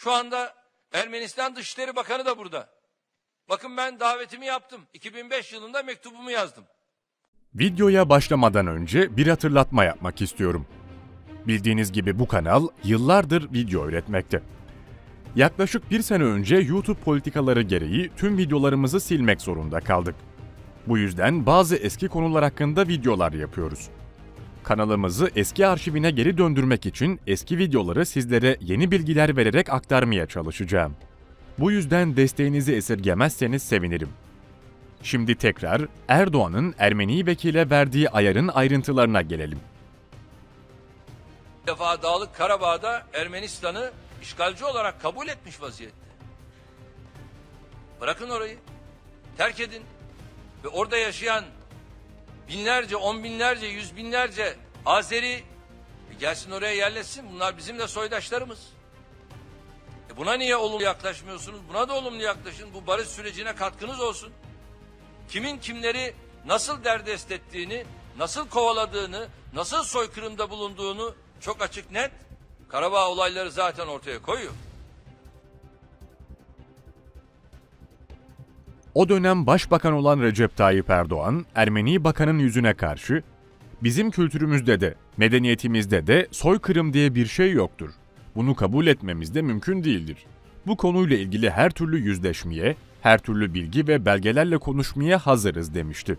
Şu anda Ermenistan Dışişleri Bakanı da burada. Bakın ben davetimi yaptım. 2005 yılında mektubumu yazdım. Videoya başlamadan önce bir hatırlatma yapmak istiyorum. Bildiğiniz gibi bu kanal yıllardır video üretmekte. Yaklaşık bir sene önce YouTube politikaları gereği tüm videolarımızı silmek zorunda kaldık. Bu yüzden bazı eski konular hakkında videolar yapıyoruz. Kanalımızı eski arşivine geri döndürmek için eski videoları sizlere yeni bilgiler vererek aktarmaya çalışacağım. Bu yüzden desteğinizi esirgemezseniz sevinirim. Şimdi tekrar Erdoğan'ın Ermeni vekile verdiği ayarın ayrıntılarına gelelim. Bir defa Dağlık Karabağ'da Ermenistan'ı işgalci olarak kabul etmiş vaziyette. Bırakın orayı, terk edin ve orada yaşayan binlerce, on binlerce, yüz binlerce Azeri gelsin oraya yerleşsin. Bunlar bizim de soydaşlarımız. Buna niye olumlu yaklaşmıyorsunuz? Buna da olumlu yaklaşın. Bu barış sürecine katkınız olsun. Kimin kimleri nasıl derdest ettiğini, nasıl kovaladığını, nasıl soykırımda bulunduğunu çok açık net. Karabağ olayları zaten ortaya koyuyor. O dönem başbakan olan Recep Tayyip Erdoğan, Ermeni bakanın yüzüne karşı, "Bizim kültürümüzde de, medeniyetimizde de soykırım diye bir şey yoktur. Bunu kabul etmemiz de mümkün değildir. Bu konuyla ilgili her türlü yüzleşmeye, her türlü bilgi ve belgelerle konuşmaya hazırız," demişti.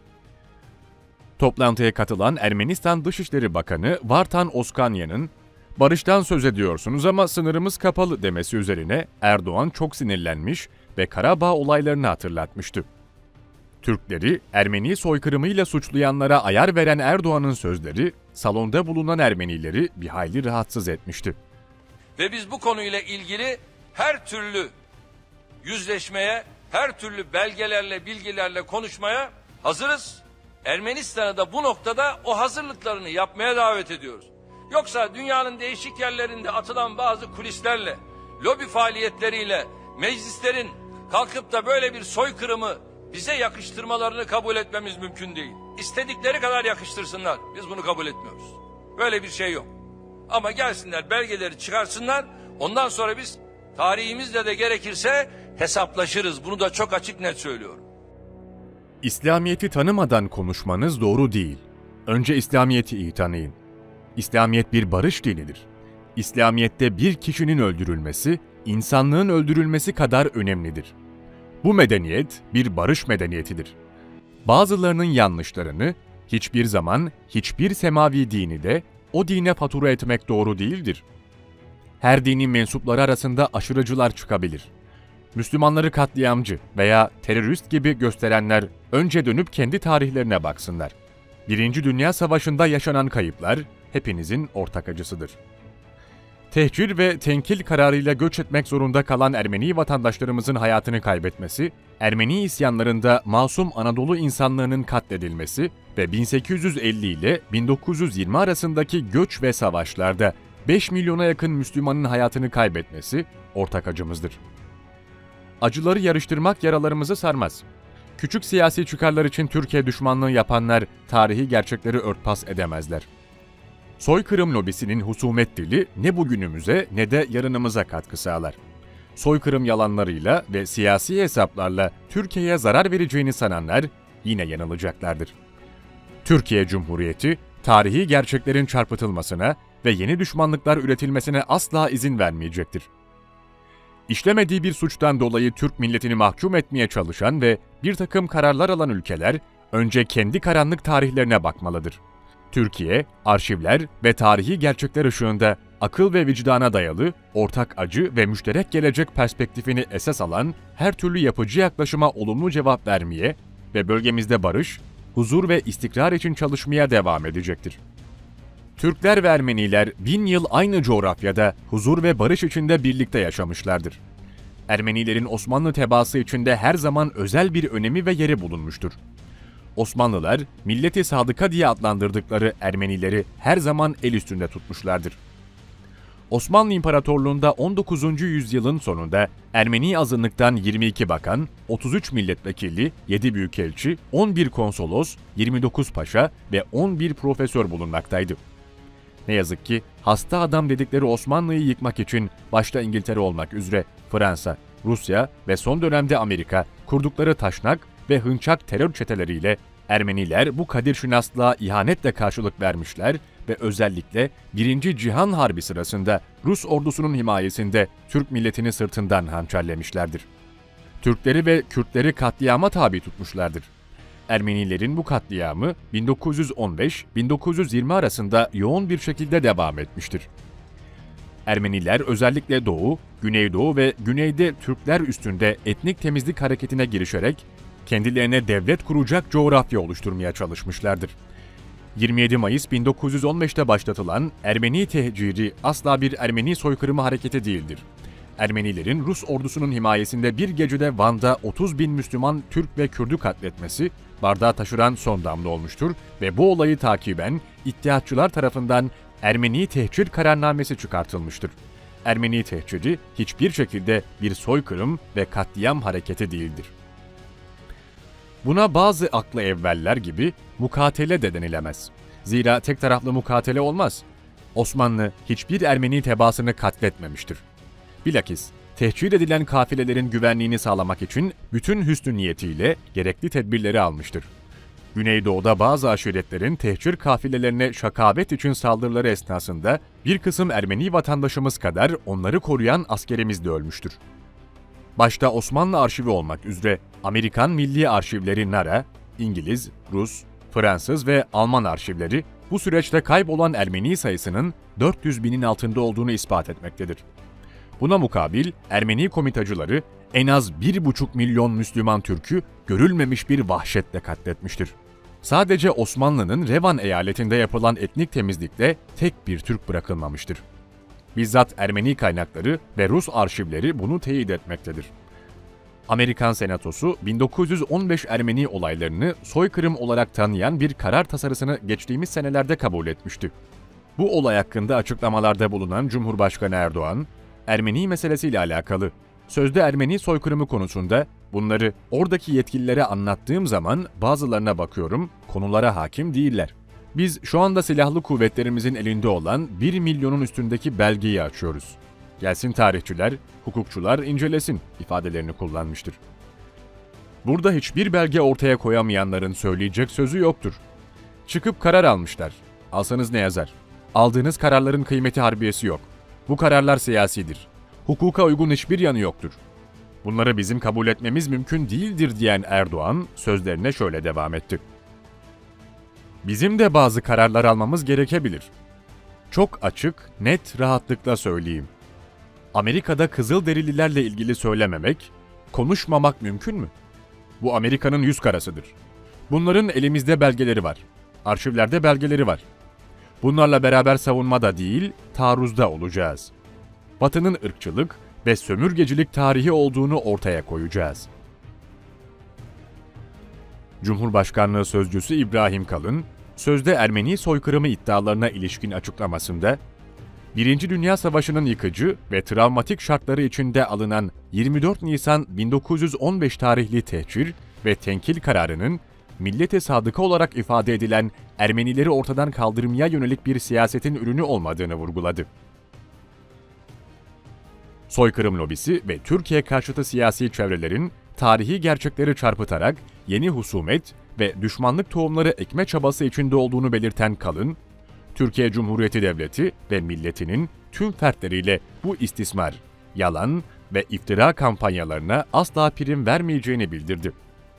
Toplantıya katılan Ermenistan Dışişleri Bakanı Vartan Oskanyan'ın "Barıştan söz ediyorsunuz ama sınırımız kapalı," demesi üzerine Erdoğan çok sinirlenmiş ve Karabağ olaylarını hatırlatmıştı. Türkleri Ermeni soykırımıyla suçlayanlara ayar veren Erdoğan'ın sözleri salonda bulunan Ermenileri bir hayli rahatsız etmişti. Ve biz bu konuyla ilgili her türlü yüzleşmeye, her türlü belgelerle, bilgilerle konuşmaya hazırız. Ermenistan'ı da bu noktada o hazırlıklarını yapmaya davet ediyoruz. Yoksa dünyanın değişik yerlerinde atılan bazı kulislerle, lobi faaliyetleriyle meclislerin kalkıp da böyle bir soykırımı bize yakıştırmalarını kabul etmemiz mümkün değil. İstedikleri kadar yakıştırsınlar. Biz bunu kabul etmiyoruz. Böyle bir şey yok. Ama gelsinler belgeleri çıkarsınlar. Ondan sonra biz tarihimizle de gerekirse hesaplaşırız. Bunu da çok açık net söylüyorum. İslamiyet'i tanımadan konuşmanız doğru değil. Önce İslamiyet'i iyi tanıyın. İslamiyet bir barış dinidir. İslamiyet'te bir kişinin öldürülmesi, insanlığın öldürülmesi kadar önemlidir. Bu medeniyet bir barış medeniyetidir. Bazılarının yanlışlarını hiçbir zaman hiçbir semavi dini de o dine fatura etmek doğru değildir. Her dinin mensupları arasında aşırıcılar çıkabilir. Müslümanları katliamcı veya terörist gibi gösterenler önce dönüp kendi tarihlerine baksınlar. Birinci Dünya Savaşı'nda yaşanan kayıplar hepinizin ortak acısıdır. Tehcir ve tenkil kararıyla göç etmek zorunda kalan Ermeni vatandaşlarımızın hayatını kaybetmesi, Ermeni isyanlarında masum Anadolu insanlığının katledilmesi ve 1850 ile 1920 arasındaki göç ve savaşlarda 5 milyona yakın Müslümanın hayatını kaybetmesi ortak acımızdır. Acıları yarıştırmak yaralarımızı sarmaz. Küçük siyasi çıkarlar için Türkiye düşmanlığı yapanlar tarihi gerçekleri örtbas edemezler. Soykırım lobisinin husumet dili ne bugünümüze ne de yarınımıza katkı sağlar. Soykırım yalanlarıyla ve siyasi hesaplarla Türkiye'ye zarar vereceğini sananlar yine yanılacaklardır. Türkiye Cumhuriyeti, tarihi gerçeklerin çarpıtılmasına ve yeni düşmanlıklar üretilmesine asla izin vermeyecektir. İşlemediği bir suçtan dolayı Türk milletini mahkum etmeye çalışan ve bir takım kararlar alan ülkeler önce kendi karanlık tarihlerine bakmalıdır. Türkiye, arşivler ve tarihi gerçekler ışığında akıl ve vicdana dayalı, ortak acı ve müşterek gelecek perspektifini esas alan her türlü yapıcı yaklaşıma olumlu cevap vermeye ve bölgemizde barış, huzur ve istikrar için çalışmaya devam edecektir. Türkler ve Ermeniler 1000 yıl aynı coğrafyada huzur ve barış içinde birlikte yaşamışlardır. Ermenilerin Osmanlı tebaası içinde her zaman özel bir önemi ve yeri bulunmuştur. Osmanlılar, milleti sadıka diye adlandırdıkları Ermenileri her zaman el üstünde tutmuşlardır. Osmanlı İmparatorluğu'nda 19. yüzyılın sonunda Ermeni azınlıktan 22 bakan, 33 milletvekili, 7 büyükelçi, 11 konsolos, 29 paşa ve 11 profesör bulunmaktaydı. Ne yazık ki hasta adam dedikleri Osmanlı'yı yıkmak için başta İngiltere olmak üzere Fransa, Rusya ve son dönemde Amerika kurdukları taşnak ve hınçak terör çeteleriyle Ermeniler bu kadirşinaslığa ihanetle karşılık vermişler ve özellikle 1. Cihan Harbi sırasında Rus ordusunun himayesinde Türk milletini sırtından hançerlemişlerdir. Türkleri ve Kürtleri katliama tabi tutmuşlardır. Ermenilerin bu katliamı 1915-1920 arasında yoğun bir şekilde devam etmiştir. Ermeniler özellikle Doğu, Güneydoğu ve Güney'de Türkler üstünde etnik temizlik hareketine girişerek kendilerine devlet kuracak coğrafya oluşturmaya çalışmışlardır. 27 Mayıs 1915'te başlatılan Ermeni tehciri asla bir Ermeni soykırımı hareketi değildir. Ermenilerin Rus ordusunun himayesinde bir gecede Van'da 30.000 Müslüman Türk ve Kürdü katletmesi bardağı taşıran son damla olmuştur ve bu olayı takiben İttihatçılar tarafından Ermeni tehcir kararnamesi çıkartılmıştır. Ermeni tehciri hiçbir şekilde bir soykırım ve katliam hareketi değildir. Buna bazı aklı evveller gibi mukatele de denilemez. Zira tek taraflı mukatele olmaz. Osmanlı hiçbir Ermeni tebaasını katletmemiştir. Bilakis tehcir edilen kafilelerin güvenliğini sağlamak için bütün hüsnü niyetiyle gerekli tedbirleri almıştır. Güneydoğu'da bazı aşiretlerin tehcir kafilelerine şakabet için saldırıları esnasında bir kısım Ermeni vatandaşımız kadar onları koruyan askerimiz de ölmüştür. Başta Osmanlı arşivi olmak üzere Amerikan Milli Arşivleri NARA, İngiliz, Rus, Fransız ve Alman arşivleri bu süreçte kaybolan Ermeni sayısının 400 binin altında olduğunu ispat etmektedir. Buna mukabil Ermeni komitacıları en az 1,5 milyon Müslüman Türk'ü görülmemiş bir vahşetle katletmiştir. Sadece Osmanlı'nın Revan eyaletinde yapılan etnik temizlikle tek bir Türk bırakılmamıştır. Bizzat Ermeni kaynakları ve Rus arşivleri bunu teyit etmektedir. Amerikan Senatosu 1915 Ermeni olaylarını soykırım olarak tanıyan bir karar tasarısını geçtiğimiz senelerde kabul etmişti. Bu olay hakkında açıklamalarda bulunan Cumhurbaşkanı Erdoğan, Ermeni meselesiyle alakalı sözde Ermeni soykırımı konusunda bunları oradaki yetkililere anlattığım zaman bazılarına bakıyorum konulara hakim değiller. Biz şu anda silahlı kuvvetlerimizin elinde olan 1 milyonun üstündeki belgeyi açıyoruz. Gelsin tarihçiler, hukukçular incelesin ifadelerini kullanmıştır. Burada hiçbir belge ortaya koyamayanların söyleyecek sözü yoktur. Çıkıp karar almışlar. Alsanız ne yazar? Aldığınız kararların kıymeti harbiyesi yok. Bu kararlar siyasidir. Hukuka uygun hiçbir yanı yoktur. Bunları bizim kabul etmemiz mümkün değildir diyen Erdoğan sözlerine şöyle devam etti. Bizim de bazı kararlar almamız gerekebilir. Çok açık, net rahatlıkla söyleyeyim. Amerika'da Kızılderililerle ilgili söylememek, konuşmamak mümkün mü? Bu Amerika'nın yüz karasıdır. Bunların elimizde belgeleri var. Arşivlerde belgeleri var. Bunlarla beraber savunmada değil, taarruzda olacağız. Batı'nın ırkçılık ve sömürgecilik tarihi olduğunu ortaya koyacağız. Cumhurbaşkanlığı Sözcüsü İbrahim Kalın, sözde Ermeni soykırımı iddialarına ilişkin açıklamasında, 1. Dünya Savaşı'nın yıkıcı ve travmatik şartları içinde alınan 24 Nisan 1915 tarihli tehcir ve tenkil kararının, millete sadıka olarak ifade edilen Ermenileri ortadan kaldırmaya yönelik bir siyasetin ürünü olmadığını vurguladı. Soykırım lobisi ve Türkiye karşıtı siyasi çevrelerin tarihi gerçekleri çarpıtarak yeni husumet ve düşmanlık tohumları ekme çabası içinde olduğunu belirten Kalın, Türkiye Cumhuriyeti Devleti ve milletinin tüm fertleriyle bu istismar, yalan ve iftira kampanyalarına asla prim vermeyeceğini bildirdi.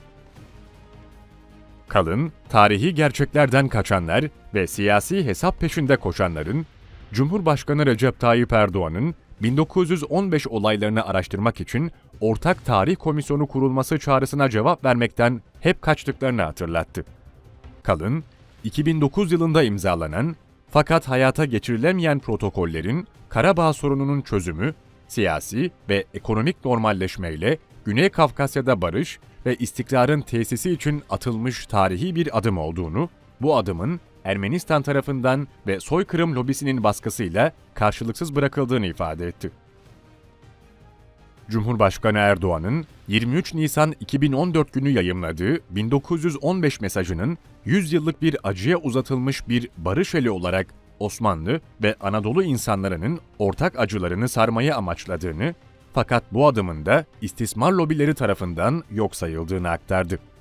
Kalın, tarihi gerçeklerden kaçanlar ve siyasi hesap peşinde koşanların, Cumhurbaşkanı Recep Tayyip Erdoğan'ın 1915 olaylarını araştırmak için Ortak Tarih Komisyonu kurulması çağrısına cevap vermekten hep kaçtıklarını hatırlattı. Kalın, 2009 yılında imzalanan fakat hayata geçirilemeyen protokollerin Karabağ sorununun çözümü, siyasi ve ekonomik normalleşmeyle Güney Kafkasya'da barış ve istikrarın tesisi için atılmış tarihi bir adım olduğunu, bu adımın Ermenistan tarafından ve soykırım lobisinin baskısıyla karşılıksız bırakıldığını ifade etti. Cumhurbaşkanı Erdoğan'ın 23 Nisan 2014 günü yayımladığı 1915 mesajının 100 yıllık bir acıya uzatılmış bir barış eli olarak Osmanlı ve Anadolu insanlarının ortak acılarını sarmayı amaçladığını, fakat bu adımın da istismar lobileri tarafından yok sayıldığını aktardı.